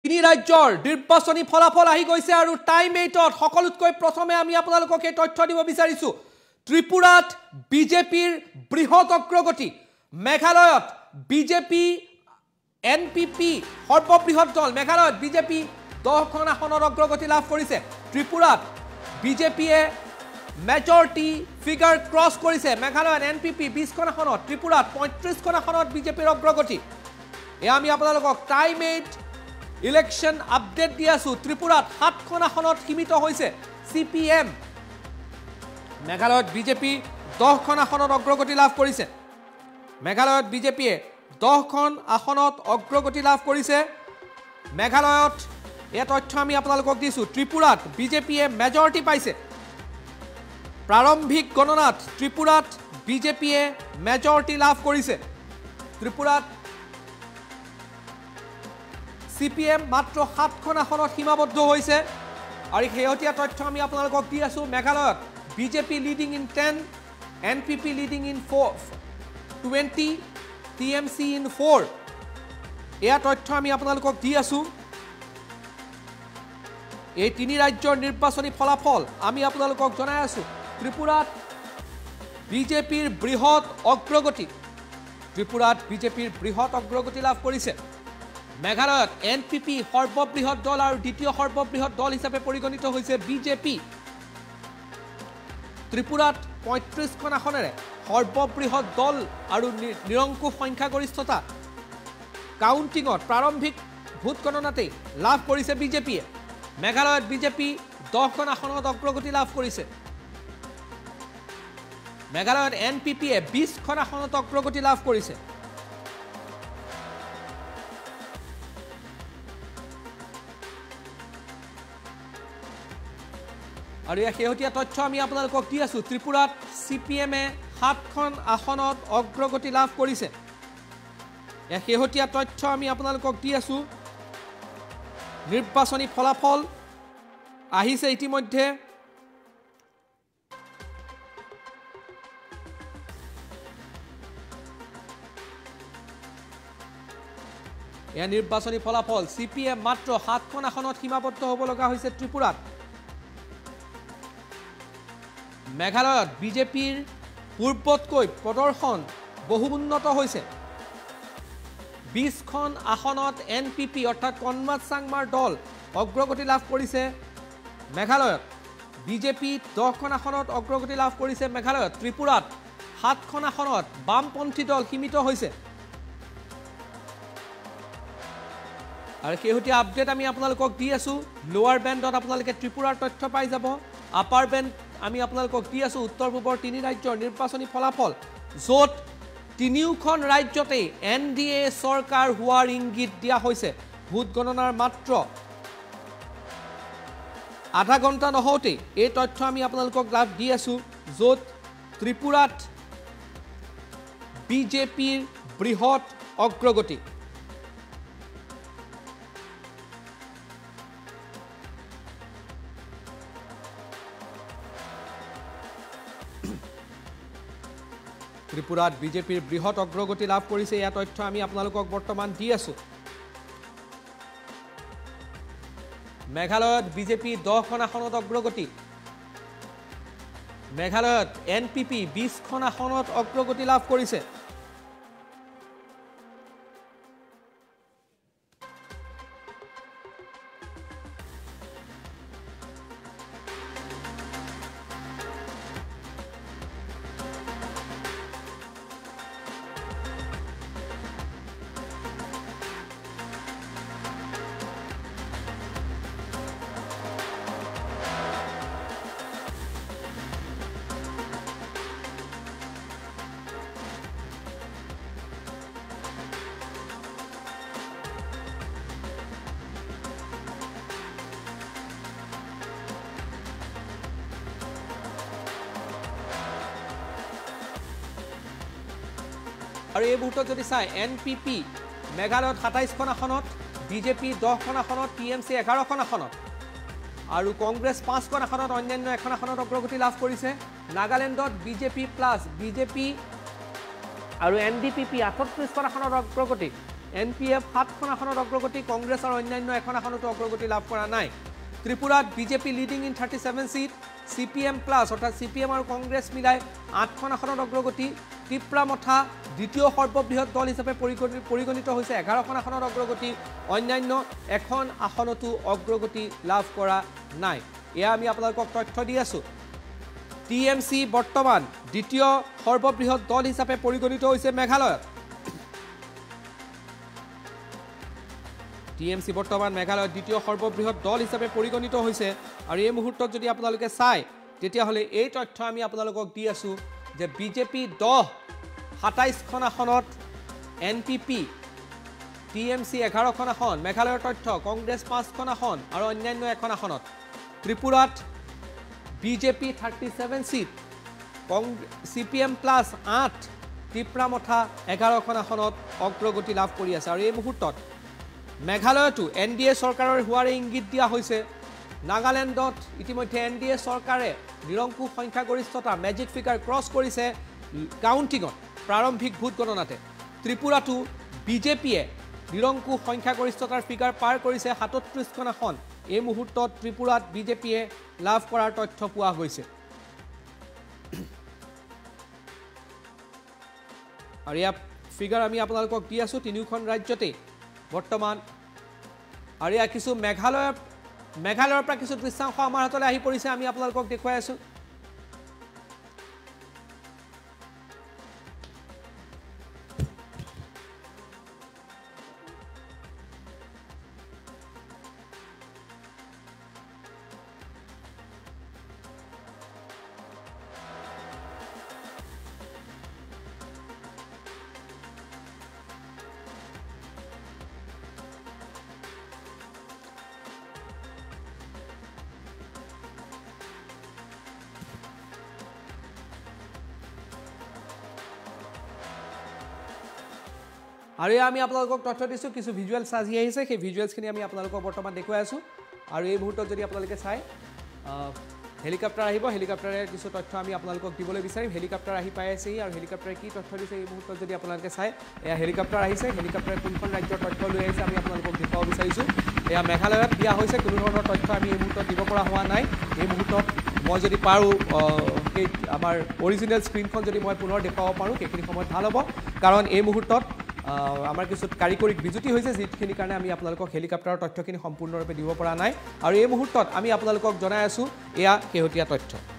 তিনি ৰাজ্যৰ নিৰ্বাচনী ফলাফল আহি গৈছে আৰু টাইম 8ত সকলোতকৈ প্ৰথমে আমি আপোনালোকক এই তথ্য দিব বিচাৰিছো ত্ৰিপুৰাত বিজেপিৰ বৃহৎ অগ্ৰগতি মেঘালয়ত বিজেপি এনপিপি সৰ্ববৃহৎ দল মেঘালয়ত বিজেপি 10খন আসনৰ অগ্ৰগতি লাভ কৰিছে ত্ৰিপুৰাত বিজেপিয়ে মেজৰিটি ফিগাৰ ক্ৰছ কৰিছে মেঘালয়ত এনপিপি 20খন আসনত ত্ৰিপুৰাত 35খন আসনত বিজেপিৰ অগ্ৰগতি এ আমি আপোনালোকক টাইম 8 ইলেকশন আপডেট দি আছো ত্ৰিপুৰাত 7খন আসনত সীমিত হৈছে সিপিএম মেঘালয়ত বিজেপি 10খন আসনত অগ্ৰগতি লাভ কৰিছে মেঘালয়ত বিজেপিয়ে 10খন আসনত অগ্ৰগতি লাভ কৰিছে মেঘালয়ত এই তথ্য আমি আপোনালোকক দিছো ত্ৰিপুৰাত বিজেপিয়ে মেজৰিটি পাইছে প্ৰাৰম্ভিক গণনাত ত্ৰিপুৰাত বিজেপিয়ে মেজৰিটি লাভ কৰিছে ত্ৰিপুৰাত সিপিএম মাত্ৰ 7খন আসনত সীমাবদ্ধ হৈছে আৰু হেয়তিয়া তথ্য আমি আপোনালোকক দি আছো মেঘালয়ত BJP leading in 10 NPP leading in 20 TMC in 4 এয়া তথ্য আমি আপোনালোকক দি আছো এই তিনি ৰাজ্যৰ নিৰ্বাচনী ফলাফল আমি আপোনালোকক জনাই আছো ত্ৰিপুৰাত বিজেপিৰ বৃহৎ অগ্ৰগতি লাভ কৰিছে মেঘালয়ত এনপিপি সৰ্ববৃহৎ দল আৰু দ্বিতীয় সৰ্ববৃহৎ দল হিচাপে পৰিগণিত হৈছে বিজেপি ত্ৰিপুৰাত 35খন আসনেৰে সৰ্ববৃহৎ দল আৰু নিৰংকুশ সংখ্যাগৰিষ্ঠতা কাউন্টিংত প্ৰাৰম্ভিক ভোট গণনাতে লাভ কৰিছে বিজেপিয়ে মেঘালয়ত বিজেপি 10খন আসনত অগ্ৰগতি লাভ কৰিছে মেঘালয়ত এনপিপিয়ে 20খন আসনত অগ্ৰগতি লাভ কৰিছে আৰু এই হেয়তিয়া তথ্য আমি আপোনালোকক দি আছো ত্ৰিপুৰাত সিপিএমে 7খন আসনত অগ্ৰগতি লাভ কৰিছে এই হেয়তিয়া তথ্য আমি আপোনালোকক দি আছো নিৰ্বাচনী ফলাফল আহিছে ইতিমধ্যে এই নিৰ্বাচনী ফলাফল সিপিএম মাত্ৰ 7খন আসনত সীমাবদ্ধ হ'ব লগা হৈছে ত্ৰিপুৰাত মেঘালয়ত বিজেপিৰ পূৰ্বতকৈ প্ৰদৰ্শন বহু উন্নত হৈছে 20খন আসনত এনপিপি অৰ্থাৎ কনমাদ চাংমাৰ দল অগ্ৰগতি লাভ কৰিছে মেঘালয়ত বিজেপি 10খন আসনত অগ্ৰগতি লাভ কৰিছে মেঘালয়ত ত্ৰিপুৰাত 7খন আসনত বামপন্থী দল সীমিত হৈছে আৰু হেয়তিয়া আপডেট আমি আপোনালোকক দি আছো লোৱাৰ বেণ্ডত আপোনালোকে ত্ৰিপুৰাৰ তথ্য পাই যাব আপাৰ বেণ্ড আমি আপোনালোকক দি আছো উত্তৰ পূবৰ তিনি ৰাজ্যৰ নিৰ্বাচনী ফলাফল য'ত তিনিওখন ৰাজ্যতে এনডিএ চৰকাৰ হোৱাৰ ইংগিত দিয়া হৈছে ভোট গণনাৰ মাত্ৰ আধা ঘণ্টা নহওঁতে এই তথ্য আমি আপোনালোকক লাভ দি আছো য'ত ত্ৰিপুৰাত বিজেপিৰ বৃহৎ অগ্ৰগতি ত্ৰিপুৰাত বিজেপিৰ বৃহৎ অগ্ৰগতি লাভ কৰিছে এই তথ্য আমি আপোনালোকক বৰ্তমান দি আছো মেঘালয়ত বিজেপি 10খন আসনত অগ্ৰগতি মেঘালয়ত এনপিপি 20খন আসনত অগ্ৰগতি লাভ কৰিছে আৰু এই মুহূৰ্তত যদি চাই এনপিপি মেঘালয়ত 27খন আসনত বিজেপি 10খন আসনত টিএমসি 11খন আসনত আৰু কংগ্ৰেছ 5খন আসনত অন্যান্য এখন আসনত অগ্ৰগতি লাভ কৰিছে নাগালেণ্ডত বিজেপি প্লাছ বিজেপি আৰু এনডিপিপি 38খন আসনত অগ্ৰগতি NPF 7খন আসনত অগ্ৰগতি কংগ্ৰেছ আৰু অন্যান্য এখন আসনতো অগ্ৰগতি লাভ কৰা নাই ত্ৰিপুৰাত BJP leading in 37 seat CPM plus অৰ্থাৎ CPM আৰু কংগ্ৰেছ মিলাই 8খন আসনত অগ্ৰগতি টিপ্ৰামথা দ্বিতীয় সৰ্ববৃহৎ দল হিচাপে পৰিগণিত হৈছে 11খন আসনত অগ্ৰগতি অন্যান্য এখন আসনতো অগ্ৰগতি লাভ কৰা নাই এয়া আমি আপোনালোকক তথ্য দি আছো TMC বৰ্তমান দ্বিতীয় সৰ্ববৃহৎ দল হিচাপে পৰিগণিত হৈছে মেঘালয়ত TMC বৰ্তমান মেঘালয়ত দ্বিতীয় সৰ্ববৃহৎ দল হিচাপে পৰিগণিত হৈছে আৰু এই মুহূৰ্তত যদি আপোনালোকে চাই তেতিয়া হলে এই তথ্য আমি আপোনালোকক দি আছো যে বিজেপি 27খন আসনত NPP TMC 11খন আসন মেঘালয়ৰ তথ্য কংগ্ৰেছ 5খন আসন আৰু অন্যান্য এখন আসনত ত্ৰিপুৰাত BJP 37 seat CPM plus 8 Tipra Motha 11খন আসনত অগ্ৰগতি লাভ কৰি আছে আৰু এই মুহূৰ্তত মেঘালয়তো NDA চৰকাৰৰ হোৱাৰে ইংগিত দিয়া হৈছে নাগালেণ্ডত ইতিমধ্যে NDA চৰকাৰে নিৰংকুশ সংখ্যাগৰিষ্ঠতা মেজিক ফিগাৰ ক্ৰছ কৰিছে কাউন্টিঙত প্ৰাৰম্ভিক ভোট গণনাতে ত্ৰিপুৰাতো বিজেপিয়ে নিৰংকুশ সংখ্যাগৰিষ্ঠতাৰ ফিগাৰ পাৰ কৰিছে 37খন আসন এই মুহূৰ্তত ত্ৰিপুৰাত বিজেপিয়ে লাভ কৰাৰ তথ্য পোৱা গৈছে আৰু ইয়া ফিগাৰ আমি আপোনালোকক দি আছো তিনিখন ৰাজ্যতে বৰ্তমান আৰু ইয়া কিছু মেঘালয়ৰ পৰা কিছু দৃশ্যাংশ আমাৰ হাতলৈ আহি পৰিছে আমি আপোনালোকক দেখুৱাই আছো আৰু আমি আপোনালোকক তথ্য দিছো কিছু ভিজুৱেলছ আজি আহিছে সেই ভিজুৱেলছখিনি আমি আপোনালোকক বৰ্তমান দেখুৱাই আছো আৰু এই মুহূৰ্তত যদি আপোনালোকে চাই হেলিকপ্টাৰ আহিব হেলিকপ্টাৰে কিছু তথ্য আমি আপোনালোকক দিবলৈ বিচাৰিম হেলিকপ্টাৰ আহি পাই আছে আৰু হেলিকপ্টাৰে কি তথ্য দিছে এই মুহূৰ্তত যদি আপোনালোকে চাই এয়া হেলিকপ্টাৰ আহিছে হেলিকপ্টাৰে কোনখন ৰাজ্যৰ তথ্য লৈ আহিছে আমি আপোনালোকক দেখুৱাব বিচাৰিছো এয়া মেঘালয়ত দিয়া হৈছে কোনো ধৰণৰ তথ্য আমি এই মুহূৰ্তত দিব পৰা হোৱা নাই এই মুহূৰ্তত মই যদি পাৰো সেই আমাৰ অৰিজিনেল স্ক্ৰীনখন যদি মই পুনৰ দেখুৱাব পাৰো সেইখিনি সময়ত ভাল হ'ব কাৰণ এই মুহূৰ্তত আমাৰ কিছু কাৰিকৰীক বিজুতি হৈছে যিখিনি কাৰণে আমি আপোনালোকক হেলিকপ্টাৰৰ তথ্যখিনি সম্পূৰ্ণৰূপে দিব পৰা নাই আৰু এই মুহূৰ্তত আমি আপোনালোকক জনাই আছো এয়া শেহতীয়া তথ্য